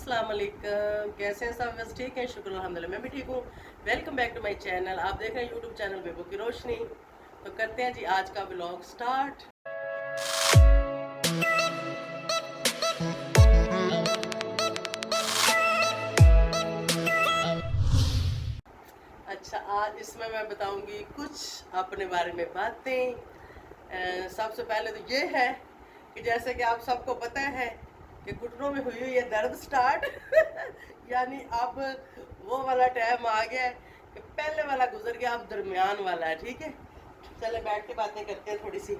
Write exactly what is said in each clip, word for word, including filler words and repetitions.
अस्सलाम वालेकुम। कैसे हैं सब? बस ठीक है, शुक्र अल्हम्दुलिल्लाह मैं भी ठीक हूँ। Welcome back to my channel. आप देख रहे हैं यूट्यूब चैनल बेबो की रोशनी। तो करते हैं जी आज का व्लॉग स्टार्ट। अच्छा, आज इसमें मैं बताऊंगी कुछ अपने बारे में बातें। अ, सबसे पहले तो ये है कि जैसे कि आप सबको पता है कि घुटनों में हुई हुई है दर्द स्टार्ट यानी अब वो वाला टाइम आ गया है कि पहले वाला गुजर गया, अब दरमियान वाला है। ठीक है, चले बैठ के बातें करते हैं थोड़ी सी।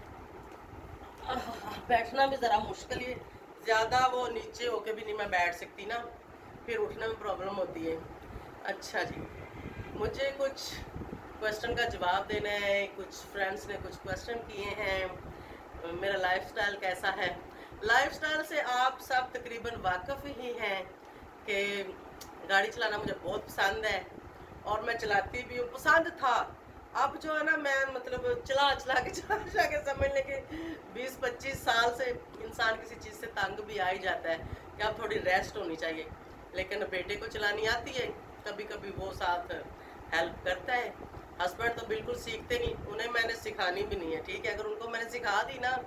आह, बैठना भी ज़रा मुश्किल है, ज़्यादा वो नीचे होके भी नहीं मैं बैठ सकती ना, फिर उठने में प्रॉब्लम होती है। अच्छा जी, मुझे कुछ क्वेश्चन का जवाब देना है। कुछ फ्रेंड्स ने कुछ क्वेश्चन किए हैं, मेरा लाइफस्टाइल कैसा है। लाइफस्टाइल से आप सब तकरीबन वाकिफ़ ही हैं कि गाड़ी चलाना मुझे बहुत पसंद है और मैं चलाती भी हूँ, पसंद था। अब जो है ना, मैं मतलब चला चला के चला चला के समझ लें कि बीस पच्चीस साल से इंसान किसी चीज़ से तंग भी आ ही जाता है कि अब थोड़ी रेस्ट होनी चाहिए। लेकिन बेटे को चलानी आती है, कभी कभी वो साथ हेल्प करता है। हस्बैंड तो बिल्कुल सीखते नहीं, उन्हें मैंने सिखानी भी नहीं है। ठीक है, अगर उनको मैंने सिखा दी ना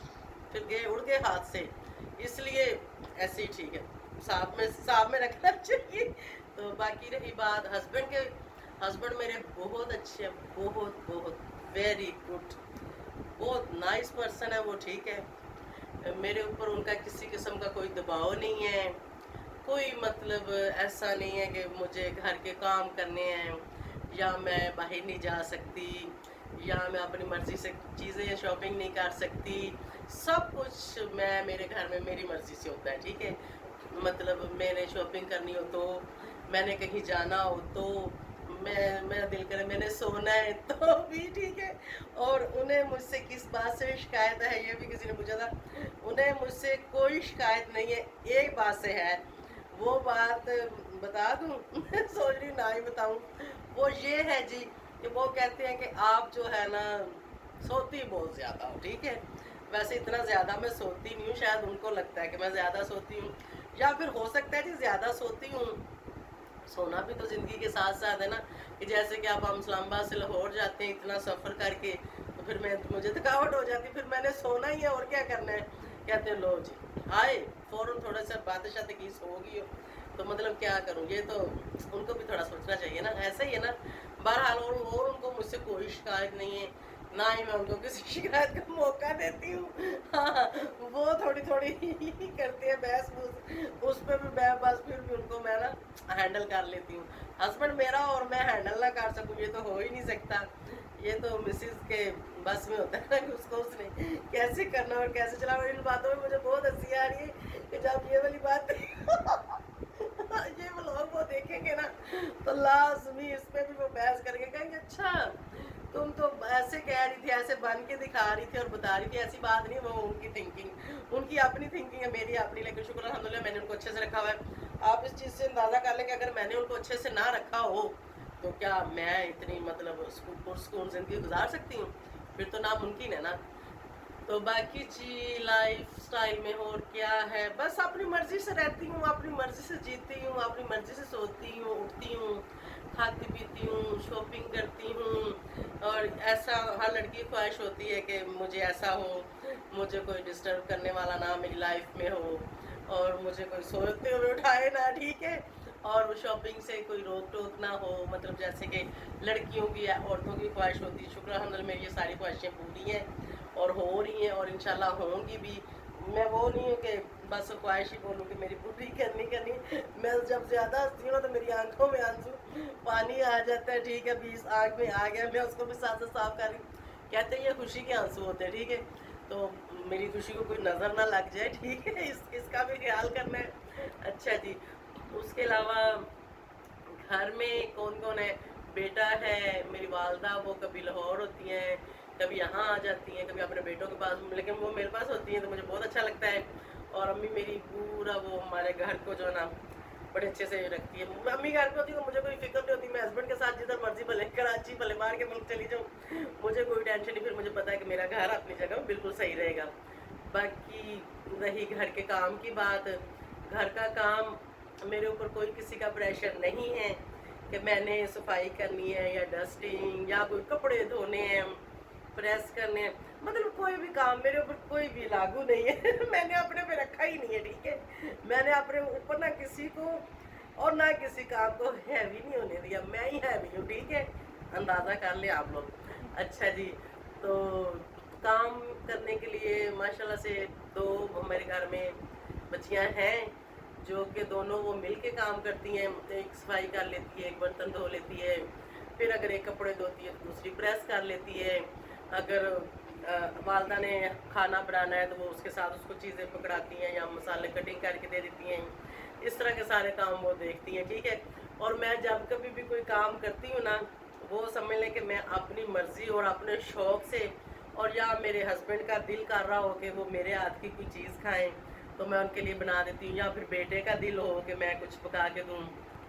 फिर गए उड़ गए हाथ से, इसलिए ऐसे ही ठीक है, साथ में साथ में रखना चाहिए। तो बाकी रही बात हस्बैंड के, हस्बैंड मेरे बहुत अच्छे हैं, बहुत बहुत वेरी गुड, बहुत नाइस पर्सन है वो। ठीक है, मेरे ऊपर उनका किसी किस्म का कोई दबाव नहीं है, कोई मतलब ऐसा नहीं है कि मुझे घर के काम करने हैं या मैं बाहर नहीं जा सकती या मैं अपनी मर्ज़ी से चीज़ें शॉपिंग नहीं कर सकती। सब कुछ मैं मेरे घर में मेरी मर्ज़ी से होता है। ठीक है, मतलब मैंने शॉपिंग करनी हो तो, मैंने कहीं जाना हो तो, मैं मेरा दिल करे मैंने सोना है तो भी ठीक है। और उन्हें मुझसे किस बात से शिकायत है ये भी किसी ने पूछा था, उन्हें मुझसे कोई शिकायत नहीं है। एक बात से है, वो बात बता दूं सोच रही ना ही बताऊं। वो ये है जी कि वो कहते हैं कि आप जो है ना सोती बहुत ज़्यादा हो। ठीक है, वैसे इतना ज़्यादा मैं सोती नहीं हूँ, शायद उनको लगता है कि मैं ज़्यादा सोती हूँ, या फिर हो सकता है कि ज़्यादा सोती हूँ। सोना भी तो ज़िंदगी के साथ साथ है ना, कि जैसे कि आप हम इस्लामाबाद से लाहौर जाते हैं इतना सफ़र करके, तो फिर मैं मुझे थकावट हो जाती, फिर मैंने सोना ही है और क्या करना है। कहते हैं लो जी आए फ़ौरन थोड़ा सा बातें शातें की सो गई हो, तो मतलब क्या करूँ, ये तो उनको भी थोड़ा सोचना चाहिए ना, ऐसा ही है ना। बहरहाल और, और उनको मुझसे कोई शिकायत नहीं है, ना ही मैं उनको किसी शिकायत का मौका देती हूँ। हाँ, वो थोड़ी थोड़ी करती है बहस बूस, उस पर भी मैं बस फिर भी उनको मैं ना हैंडल कर लेती हूँ। हस्बैंड मेरा और मैं हैंडल ना कर सकूँ ये तो हो ही नहीं सकता। ये तो मिसिज के बस में होता है ना कि उसको उसने कैसे करना और कैसे चलाना। इन बातों में मुझे बहुत हंसी आ रही है कि जब ये वाली बात ये व्लॉग वो देखेंगे ना तो लाजमी इस पे भी वो बहस करेंगे, कहेंगे अच्छा तुम तो ऐसे कह रही थी, ऐसे बन के दिखा रही थी और बता रही थी, ऐसी बात नहीं। वो उनकी थिंकिंग, उनकी अपनी थिंकिंग है, मेरी अपनी। लेकिन शुक्र अल्हम्दुलिल्लाह मैंने उनको अच्छे से रखा हुआ है। आप इस चीज़ से अंदाज़ा कर लें कि अगर मैंने उनको अच्छे से ना रखा हो तो क्या मैं इतनी मतलब सुकून ज़िंदगी गुजार सकती हूँ? फिर तो नामुमकिन है ना। तो बाकी जी लाइफ स्टाइल में और क्या है, बस अपनी मर्ज़ी से रहती हूँ, अपनी मर्ज़ी से जीती हूँ, अपनी मर्ज़ी से सोती हूँ, उठती हूँ, खाती पीती हूँ, शॉपिंग करती हूँ। और ऐसा हर लड़की की ख्वाहिश होती है कि मुझे ऐसा हो, मुझे कोई डिस्टर्ब करने वाला ना मेरी लाइफ में हो और मुझे कोई सोते हुए उठाए ना। ठीक है, और वो शॉपिंग से कोई रोक टोक ना हो, मतलब जैसे कि लड़कियों की या औरतों की ख्वाहिश होती है। शुक्र अल्हम्दुलिल्लाह मेरी ये सारी ख्वाहिशें पूरी हैं और हो रही हैं और इंशाल्लाह होंगी भी। मैं वो नहीं हूँ कि बस ख्वाहिश ही बोलूँ कि मेरी पूरी करनी करनी। मैं जब ज़्यादा हंसती हूँ तो मेरी आंखों में आंसू पानी आ जाता है। ठीक है, बीस आँख में आ गया, मैं उसको भी साथ साथ साफ कर रही हूँ। कहते हैं ये खुशी के आंसू होते हैं। ठीक है, तो मेरी खुशी को कोई नज़र ना लग जाए। ठीक है, इस इसका भी ख्याल करना है। अच्छा जी, उसके अलावा घर में कौन कौन है? बेटा है, मेरी वालदा वो कभी लाहौर होती हैं, कभी यहाँ आ जाती हैं, कभी अपने बेटों के पास, लेकिन वो मेरे पास होती हैं तो मुझे बहुत अच्छा लगता है। और अम्मी मेरी पूरा वो हमारे घर को जो है ना बड़े अच्छे से रखती है। अम्मी घर पे होती है तो मुझे कोई फिक्र नहीं होती, मैं हस्बैंड के साथ जिधर मर्जी भले कराची भले बाहर के मुल्क चली जाऊँ, मुझे कोई टेंशन नहीं। फिर मुझे पता है कि मेरा घर अपनी जगह बिल्कुल सही रहेगा। बाकी रही घर के काम की बात, घर का काम, मेरे ऊपर कोई किसी का प्रेशर नहीं है कि मैंने सफाई करनी है या डस्टिंग या कोई कपड़े धोने हैं, प्रेस करने हैं, मतलब कोई भी काम मेरे ऊपर कोई भी लागू नहीं है। मैंने अपने पे रखा ही नहीं है, ठीक है। मैंने अपने ऊपर ना किसी को और ना किसी काम को हैवी नहीं होने दिया, मैं ही हैवी हूँ, ठीक है। अंदाज़ा कर ले आप लोग। अच्छा जी, तो काम करने के लिए माशाल्लाह से दो हमारे घर में बच्चियां हैं जो कि दोनों वो मिल के काम करती हैं। एक सफाई कर लेती है, एक बर्तन धो लेती है, फिर अगर एक कपड़े धोती है तो दूसरी प्रेस कर लेती है। अगर वालदा ने खाना बनाना है तो वो उसके साथ उसको चीज़ें पकड़ाती हैं या मसाले कटिंग करके दे देती हैं। इस तरह के सारे काम वो देखती हैं, ठीक है। और मैं जब कभी भी कोई काम करती हूँ ना, वो समझ लें कि मैं अपनी मर्ज़ी और अपने शौक़ से, और या मेरे हस्बैंड का दिल कर रहा हो कि वो मेरे हाथ की कोई चीज़ खाएं तो मैं उनके लिए बना देती हूँ, या फिर बेटे का दिल हो कि मैं कुछ पका के दूँ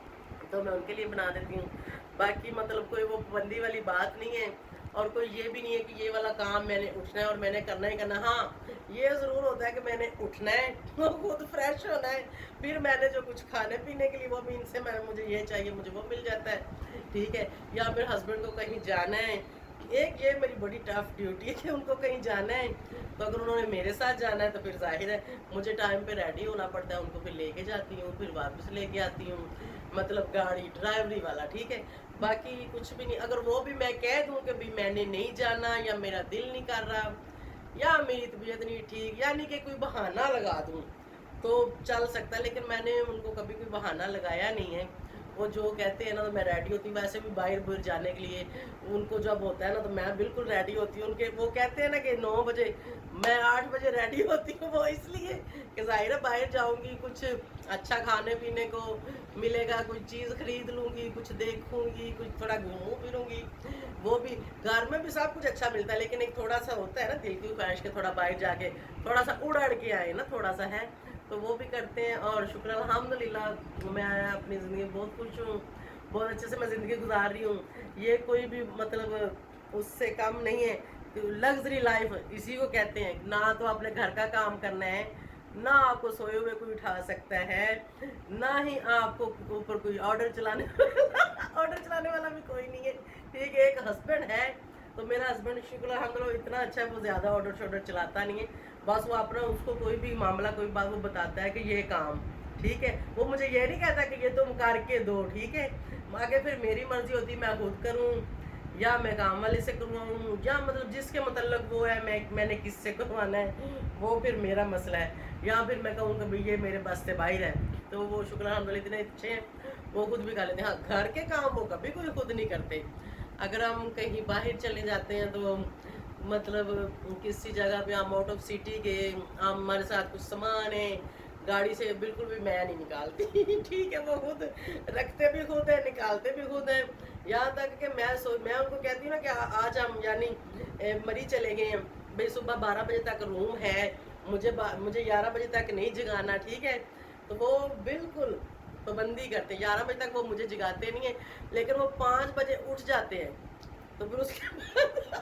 तो मैं उनके लिए बना देती हूँ। बाकी मतलब कोई वो पाबंदी वाली बात नहीं है, और कोई ये भी नहीं है कि ये वाला काम मैंने उठना है और मैंने करना ही करना। हाँ, ये ज़रूर होता है कि मैंने उठना है तो खुद फ्रेश होना है, फिर मैंने जो कुछ खाने पीने के लिए वो भी इनसे मैं मुझे ये चाहिए मुझे वो मिल जाता है, ठीक है। या फिर हस्बैंड को कहीं जाना है, एक ये मेरी बड़ी टफ ड्यूटी है कि उनको कहीं जाना है तो अगर उन्होंने मेरे साथ जाना है तो फिर जाहिर है मुझे टाइम पे रेडी होना पड़ता है, उनको फिर लेके जाती हूँ, फिर वापस लेके आती हूँ, मतलब गाड़ी ड्राइवरी वाला, ठीक है। बाकी कुछ भी नहीं। अगर वो भी मैं कह दूँ कि भी मैंने नहीं जाना या मेरा दिल नहीं कर रहा या मेरी तबीयत नहीं ठीक, यानी कि कोई बहाना लगा दूँ तो चल सकता है, लेकिन मैंने उनको कभी कोई बहाना लगाया नहीं है। वो जो कहते हैं ना तो मैं रेडी होती हूँ। वैसे भी बाहर बुर जाने के लिए उनको जब होता है ना तो मैं बिल्कुल रेडी होती हूँ। उनके वो कहते हैं ना कि नौ बजे, मैं आठ बजे रेडी होती हूँ। वो इसलिए कि ज़ाहिर है बाहर जाऊँगी, कुछ अच्छा खाने पीने को मिलेगा, कोई चीज़ खरीद लूँगी, कुछ देखूँगी, कुछ थोड़ा घूमूँ फिरूँगी। वो भी घर में भी सब कुछ अच्छा मिलता है, लेकिन एक थोड़ा सा होता है ना दिल की ख्वाहिश के थोड़ा बाहर जाके थोड़ा सा उड़ अड़ के आए ना, थोड़ा सा है तो वो भी करते हैं। और शुक्र अल्हम्दुलिल्लाह मैं अपनी ज़िंदगी बहुत खुश हूँ, बहुत अच्छे से मैं ज़िंदगी गुजार रही हूँ। ये कोई भी मतलब उससे कम नहीं है। लग्जरी लाइफ इसी को कहते हैं। ना तो अपने घर का काम करना है, ना आपको सोए हुए कोई उठा सकता है, ना ही आपको ऊपर कोई ऑर्डर चलाने ऑर्डर चलाने वाला भी कोई नहीं है, ठीक है। एक हस्बैंड है तो मेरा हस्बैंड शुक्र अल्हम्दुलिल्लाह इतना अच्छा है, वो ज़्यादा ऑर्डर शॉर्डर चलाता नहीं है। बस वो अपना उसको कोई भी मामला कोई बात वो बताता है कि ये काम, ठीक है। वो मुझे ये नहीं कहता कि ये तुम करके दो, ठीक है। आगे फिर मेरी मर्जी होती मैं खुद करूँ या मैं काम वाले से करवाऊँ, या मतलब जिसके मतलब वो है मैं मैंने किससे करवाना है वो फिर मेरा मसला है। या फिर मैं कहूँ कि भाई ये मेरे बस से बाहर है, तो वो शुक्र अल्हम्दुलिल्लाह इतने अच्छे हैं वो खुद भी कर लेते हैं। हाँ, घर के काम वो कभी कोई खुद नहीं करते। अगर हम कहीं बाहर चले जाते हैं तो मतलब किसी जगह पे हम आउट ऑफ सिटी गए, हमारे साथ कुछ सामान है, गाड़ी से बिल्कुल भी मैं नहीं निकालती ठीक है। वो खुद रखते भी खुद है, निकालते भी खुद है। यहाँ तक कि मैं सो मैं उनको कहती हूँ ना कि आज हम यानी मरी चले गए हैं भाई, सुबह बारह बजे तक रूम है, मुझे मुझे ग्यारह बजे तक नहीं जगाना, ठीक है। तो वो बिल्कुल पाबंदी करते हैं, ग्यारह बजे तक वो मुझे जगाते नहीं है, लेकिन वो पाँच बजे उठ जाते हैं। तो फिर उसके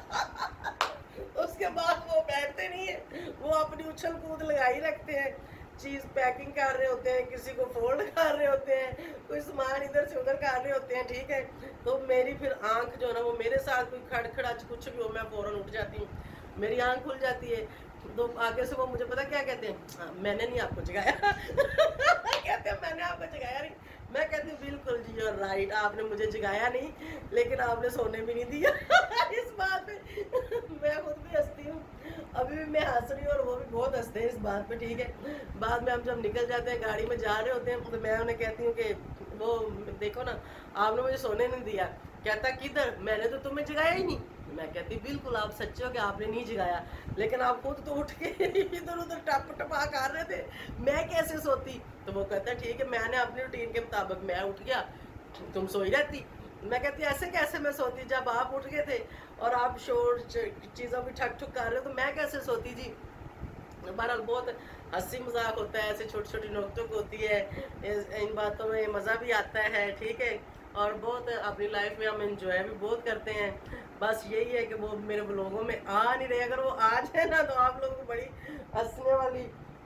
बाद उसके बाद वो बैठते नहीं है, वो अपनी उछल कूद लगाई रखते हैं, चीज़ पैकिंग कर रहे होते हैं, किसी को फोल्ड कर रहे होते हैं, कोई सामान इधर से उधर कर रहे होते हैं, ठीक है। तो मेरी फिर आंख जो है ना वो मेरे साथ कोई खड़खड़ा कुछ भी हो मैं फ़ौरन उठ जाती हूँ, मेरी आंख खुल जाती है। तो आगे से वो मुझे पता क्या कहते हैं, हाँ, मैंने नहीं आपको जगाया कहते हैं मैंने आपको जगाया नहीं। मैं कहती हूँ बिल्कुल जी यू आर राइट, आपने मुझे जगाया नहीं लेकिन आपने सोने भी नहीं दिया इस बात पे मैं खुद भी हंसती हूँ, अभी भी मैं हंस रही हूँ और वो भी बहुत हंसते हैं इस बात पे, ठीक है। बाद में हम जब निकल जाते हैं गाड़ी में जा रहे होते हैं तो मैं उन्हें कहती हूँ कि वो देखो ना आपने मुझे सोने नहीं दिया। कहता किधर, मैंने तो तुम्हें जगाया ही नहीं। मैं कहती बिल्कुल आप सच्चे हो कि आपने नहीं जगाया, लेकिन आप खुद तो उठ के इधर उधर टप टपा कर रहे थे, मैं कैसे सोती। तो वो कहता ठीक है मैंने अपनी रूटीन के मुताबिक मैं उठ गया, तुम सोई रहती। मैं कहती ऐसे कैसे मैं सोती, जब आप उठ गए थे और आप शोर चीज़ों की ठक ठुक कर रहे हो तो मैं कैसे सोती जी। बहरहाल बहुत हंसी मजाक होता है, ऐसे छोटी छोटी नोकझोंक होती है, इन बातों में मज़ा भी आता है, ठीक है। और बहुत अपनी लाइफ में हम इंजॉय भी बहुत करते हैं। बस यही है कि वो मेरे ब्लॉगों में आ नहीं रहे, अगर वो आ जाए ना तो आप लोगों को बड़ी हंसने वाली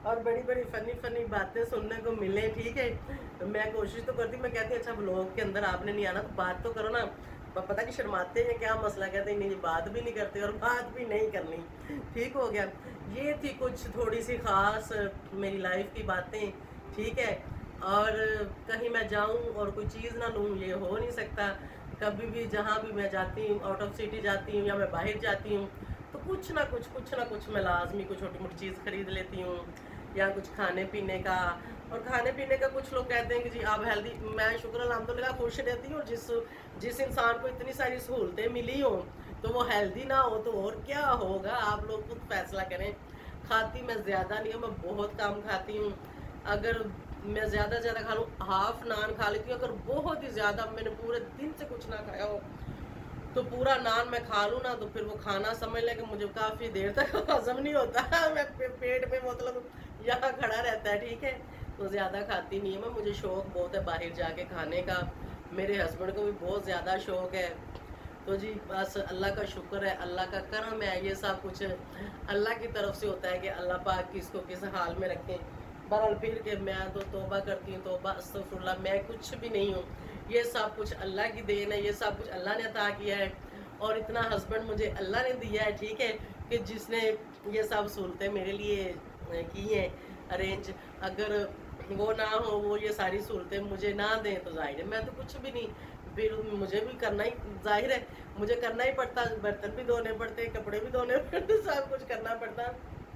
और बड़ी बड़ी फनी फनी बातें सुनने को मिले, ठीक है। तो मैं कोशिश तो करती, मैं कहती अच्छा व्लॉग के अंदर आपने नहीं आना तो बात तो करो ना। पता नहीं शर्माते हैं क्या मसला, कहते हैं नहीं बात भी नहीं करते और बात भी नहीं करनी, ठीक हो गया। ये थी कुछ थोड़ी सी ख़ास मेरी लाइफ की बातें, ठीक है। और कहीं मैं जाऊं और कोई चीज़ ना लूं, ये हो नहीं सकता। कभी भी जहाँ भी मैं जाती हूँ, आउट ऑफ सिटी जाती हूँ या मैं बाहर जाती हूँ, तो कुछ ना कुछ कुछ ना कुछ मैं लाजमी कोई छोटी मोटी चीज़ खरीद लेती हूँ, या कुछ खाने पीने का। और खाने पीने का कुछ लोग कहते हैं कि जी आप हेल्दी, मैं शुक्र अल्हम्दुलिल्लाह खुश रहती हूँ। जिस जिस इंसान को इतनी सारी सहूलतें मिली हो तो वो हेल्दी ना हो तो और क्या होगा, आप लोग खुद फैसला करें। खाती मैं ज़्यादा नहीं हूँ, मैं बहुत कम खाती हूँ। अगर मैं ज़्यादा ज़्यादा खा लूँ, हाफ नान खा लेती हूँ। अगर बहुत ही ज़्यादा मैंने पूरे दिन से कुछ ना खाया हो तो पूरा नान मैं खा लूँ ना, तो फिर वो खाना समझ लें कि मुझे काफ़ी देर तक हजम नहीं होता मैं पेट में मतलब यहाँ खड़ा रहता है, ठीक है। तो ज़्यादा खाती नहीं है मैं, मुझे शौक़ बहुत है बाहर जाके खाने का। मेरे हस्बैंड को भी बहुत ज़्यादा शौक़ है। तो जी बस अल्लाह का शुक्र है, अल्लाह का करम है, ये सब कुछ अल्लाह की तरफ से होता है कि अल्लाह पाक किसको किस हाल में रखें। बहरहाल फिर के मैं तो तौबा करती हूँ, तौबा अस्तगफिरुल्लाह, मैं कुछ भी नहीं हूँ, ये सब कुछ अल्लाह की देन है, ये सब कुछ अल्लाह ने अता किया है। और इतना हस्बैंड मुझे अल्लाह ने दिया है, ठीक है, कि जिसने ये सब सहूलतें मेरे लिए की हैं अरेंज। अगर वो ना हो, वो ये सारी सहूलतें मुझे ना दें तो जाहिर है मैं तो कुछ भी नहीं। फिर मुझे भी करना ही जाहिर है, मुझे करना ही पड़ता, बर्तन भी धोने पड़ते, कपड़े भी धोने पड़ते, सब कुछ करना पड़ता।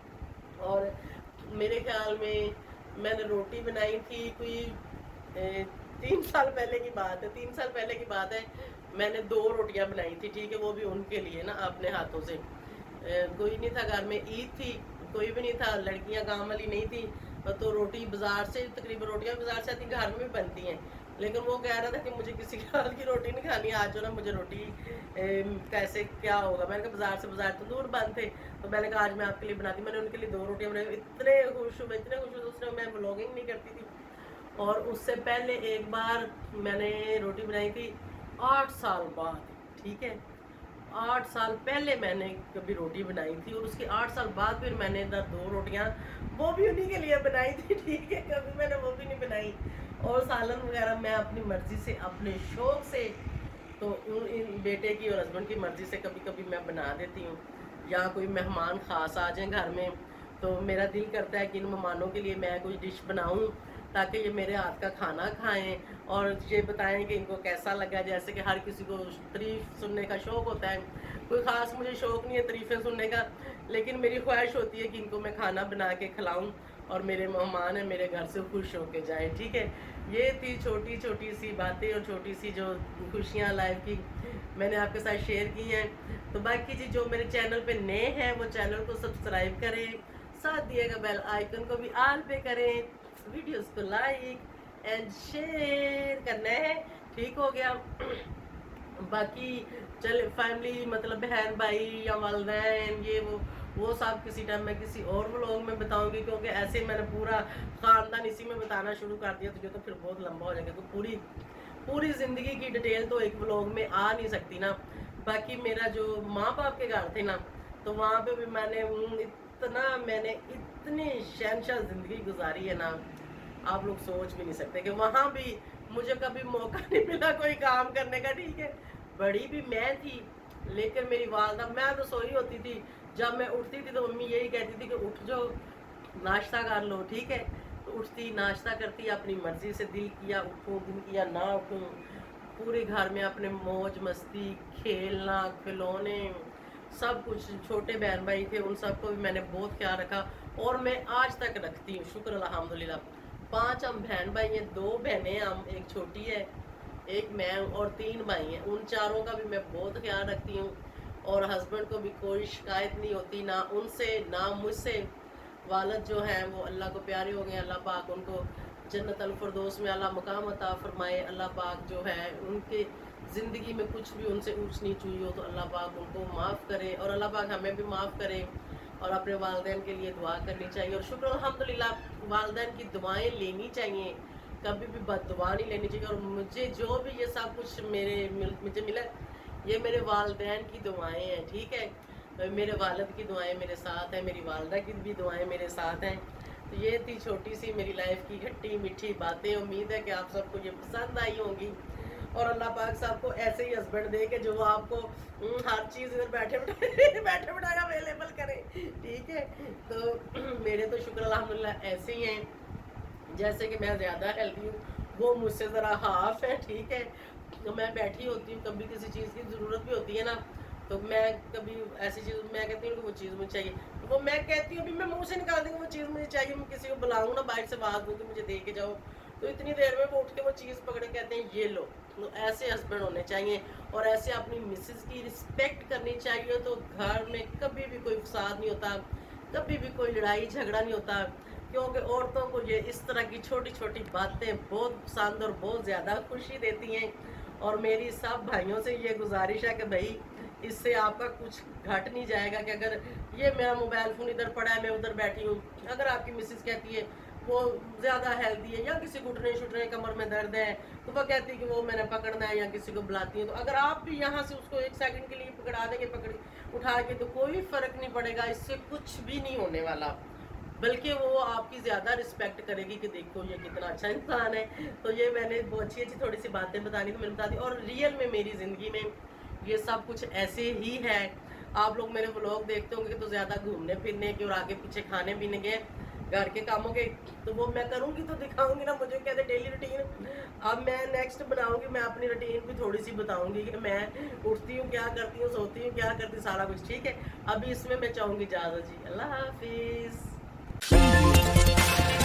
और मेरे ख्याल में मैंने रोटी बनाई थी कोई ए, तीन साल पहले की बात है, तीन साल पहले की बात है। मैंने दो रोटियां बनाई थी, ठीक है, वो भी उनके लिए ना अपने हाथों से। ए, कोई नहीं था घर में, ईद थी, कोई भी नहीं था, लड़कियां काम वाली नहीं थी। तो रोटी बाज़ार से, तकरीबन रोटियां बाज़ार से आती, घर में भी बनती हैं। लेकिन वो कह रहा था कि मुझे किसी के हाथ की रोटी नहीं खानी, आज जो ना मुझे रोटी ए, कैसे क्या होगा। मैंने कहा बाज़ार से बाज़ार तो दूर बंद थे, तो मैंने कहा आज मैं आपके लिए बनाती। मैंने उनके लिए दो रोटियां बनाई, इतने खुश हुए, इतने खुश हुए। उसने, मैं व्लॉगिंग नहीं करती थी, और उससे पहले एक बार मैंने रोटी बनाई थी आठ साल बाद, ठीक है, आठ साल पहले मैंने कभी रोटी बनाई थी। और उसके आठ साल बाद फिर मैंने इधर दो रोटियां, वो भी उन्हीं के लिए बनाई थी, ठीक है, कभी मैंने वो भी नहीं बनाई। और सालन वगैरह मैं अपनी मर्ज़ी से, अपने शौक़ से, तो उन इन बेटे की और हस्बैंड की मर्ज़ी से कभी कभी मैं बना देती हूँ। या कोई मेहमान ख़ास आ जाए घर में, तो मेरा दिल करता है कि इन मेहमानों के लिए मैं कोई डिश बनाऊँ ताकि ये मेरे हाथ का खाना खाएं और ये बताएं कि इनको कैसा लगा। जैसे कि हर किसी को तारीफ़ सुनने का शौक़ होता है, कोई ख़ास मुझे शौक़ नहीं है तारीफ़ें सुनने का, लेकिन मेरी ख्वाहिश होती है कि इनको मैं खाना बना के खिलाऊं और मेरे मेहमान हैं मेरे घर से खुश होके जाएं, ठीक है। ये थी छोटी छोटी सी बातें और छोटी सी जो खुशियाँ लाइफ की मैंने आपके साथ शेयर की हैं। तो बाकी जी जो मेरे चैनल पे नए हैं वो चैनल को सब्सक्राइब करें, साथ दिएगा बेल आइकन को भी ऑल पे करें, वीडियोस को लाइक एंड शेयर करना है, ठीक हो गया। बाकी चल फैमिली मतलब बहन भाई या वालदैन ये वो वो सब किसी टाइम मैं किसी और व्लॉग में बताऊंगी, क्योंकि ऐसे मैंने पूरा ख़ानदान इसी में बताना शुरू कर दिया तो ये तो फिर बहुत लंबा हो जाएगा। तो पूरी पूरी ज़िंदगी की डिटेल तो एक व्लॉग में आ नहीं सकती ना। बाकी मेरा जो माँ बाप के घर थे ना, तो वहाँ पे भी मैंने इतना मैंने इतनी शहनशाह ज़िंदगी गुजारी है ना, आप लोग सोच भी नहीं सकते कि वहाँ भी मुझे कभी मौका नहीं मिला कोई काम करने का, ठीक है। बड़ी भी मैं थी, लेकिन मेरी वालदा, मैं तो सोई होती थी, जब मैं उठती थी तो मम्मी यही कहती थी कि उठ जाओ नाश्ता कर लो, ठीक है। तो उठती नाश्ता करती, अपनी मर्ज़ी से दिल किया उठूँ, दिल किया ना उठूँ, पूरे घर में अपने मौज मस्ती, खेलना, खिलौने, सब कुछ। छोटे बहन भाई थे, उन सबको भी मैंने बहुत ख्याल रखा और मैं आज तक रखती हूँ, शुक्र अल्हम्दुलिल्लाह। पांच हम बहन भाई हैं, दो बहनें हम, एक छोटी है, एक मैं और तीन भाई हैं। उन चारों का भी मैं बहुत ख्याल रखती हूँ और हस्बैंड को भी कोई शिकायत नहीं होती, ना उनसे ना मुझसे। वालद जो हैं वो अल्लाह को प्यारे हो गए, अल्लाह पाक उनको जन्नत अल फिरदौस में अल्लाह मुकाम अता फरमाए। अल्लाह पाक जो है उनके ज़िंदगी में कुछ भी उनसे ऊँच नीच हुई हो तो अल्लाह पाक उनको माफ़ करे और अल्लाह पाक हमें भी माफ़ करे। और अपने वालिदैन के लिए दुआ करनी चाहिए और शुक्र अल्हम्दुलिल्लाह वालिदैन की दुआएं लेनी चाहिए, कभी भी बद्दुआ नहीं लेनी चाहिए। और मुझे जो भी ये सब कुछ मेरे मुझे मिला, ये मेरे वालिदैन की दुआएं हैं, ठीक है। मेरे वालिद की दुआएं मेरे साथ हैं, मेरी वालदा की भी दुआएं मेरे साथ हैं। तो ये थी छोटी सी मेरी लाइफ की खट्टी मीठी बातें। उम्मीद है कि आप सबको ये पसंद आई होंगी और अल्लाह पाक सबको ऐसे ही हस्बैंड दे के जो आपको हर चीज़ इधर बैठे बैठे बैठे बैठाए अवेलेबल करे, ठीक है। तो मेरे तो शुक्र अल्हम्दुलिल्लाह ऐसे ही हैं, जैसे कि मैं ज़्यादा हेल्दी हूँ, वो मुझसे ज़रा हाफ है, ठीक है। तो मैं बैठी होती हूँ, कभी किसी चीज़ की ज़रूरत भी होती है ना, तो मैं कभी ऐसी चीज़ मैं कहती हूँ कि वो चीज़ मुझे चाहिए, वो मैं कहती हूँ अभी मैं मुंह से निकाल दूँगी वो चीज़ मुझे चाहिए, मैं किसी को बुलाऊँ ना बाइक से आवाज़ दूँ कि मुझे दे के जाओ, तो इतनी देर में वो उठ के वो चीज़ पकड़े कहते हैं ये लो। तो ऐसे हस्बैंड होने चाहिए और ऐसे अपनी मिसेस की रिस्पेक्ट करनी चाहिए, तो घर में कभी भी कोई फसाद नहीं होता, कभी भी कोई लड़ाई झगड़ा नहीं होता, क्योंकि औरतों को ये इस तरह की छोटी छोटी बातें बहुत पसंद और बहुत ज़्यादा खुशी देती हैं। और मेरी सब भाइयों से ये गुजारिश है कि भाई इससे आपका कुछ घट नहीं जाएगा कि अगर ये मेरा मोबाइल फ़ोन इधर पड़ा है मैं उधर बैठी हूँ, अगर आपकी मिसेस कहती है वो ज़्यादा हेल्दी है या किसी घुटने शुटने कमर में दर्द है तो वो कहती है कि वो मैंने पकड़ना है या किसी को बुलाती है, तो अगर आप भी यहाँ से उसको एक सेकंड के लिए पकड़ा देंगे पकड़ उठा के तो कोई फ़र्क नहीं पड़ेगा, इससे कुछ भी नहीं होने वाला, बल्कि वो आपकी ज़्यादा रिस्पेक्ट करेगी कि देखो ये कितना अच्छा इंसान है। तो ये मैंने बहुत अच्छी अच्छी थोड़ी सी बातें बतानी तो मैंने बता दी, और रियल में मेरी ज़िंदगी में ये सब कुछ ऐसे ही है। आप लोग मेरे व्लॉग देखते होंगे तो ज़्यादा घूमने फिरने के और आगे पीछे खाने पीने के घर के कामों के, तो वो मैं करूँगी तो दिखाऊंगी ना, मुझे कहते डेली रूटीन। अब मैं नेक्स्ट बनाऊंगी, मैं अपनी रूटीन भी थोड़ी सी बताऊंगी कि मैं उठती हूँ क्या करती हूँ, सोती हूँ क्या करती हूँ, सारा कुछ, ठीक है। अभी इसमें मैं चाहूँगी इजाज़त जी, अल्लाह हाफिज़।